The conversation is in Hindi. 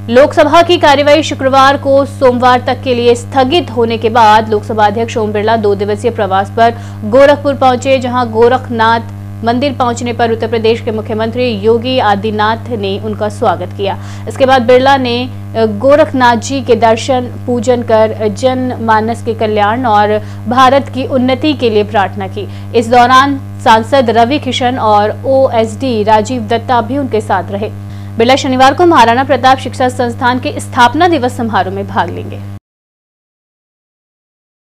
लोकसभा की कार्यवाही शुक्रवार को सोमवार तक के लिए स्थगित होने के बाद लोकसभा अध्यक्ष ओम बिरला 2 दिवसीय प्रवास पर गोरखपुर पहुंचे, जहां गोरखनाथ मंदिर पहुंचने पर उत्तर प्रदेश के मुख्यमंत्री योगी आदित्यनाथ ने उनका स्वागत किया। इसके बाद बिरला ने गोरखनाथ जी के दर्शन पूजन कर जनमानस के कल्याण और भारत की उन्नति के लिए प्रार्थना की। इस दौरान सांसद रवि किशन और ओएसडी राजीव दत्ता भी उनके साथ रहे। बिरला शनिवार को महाराणा प्रताप शिक्षा संस्थान के स्थापना दिवस समारोह में भाग लेंगे।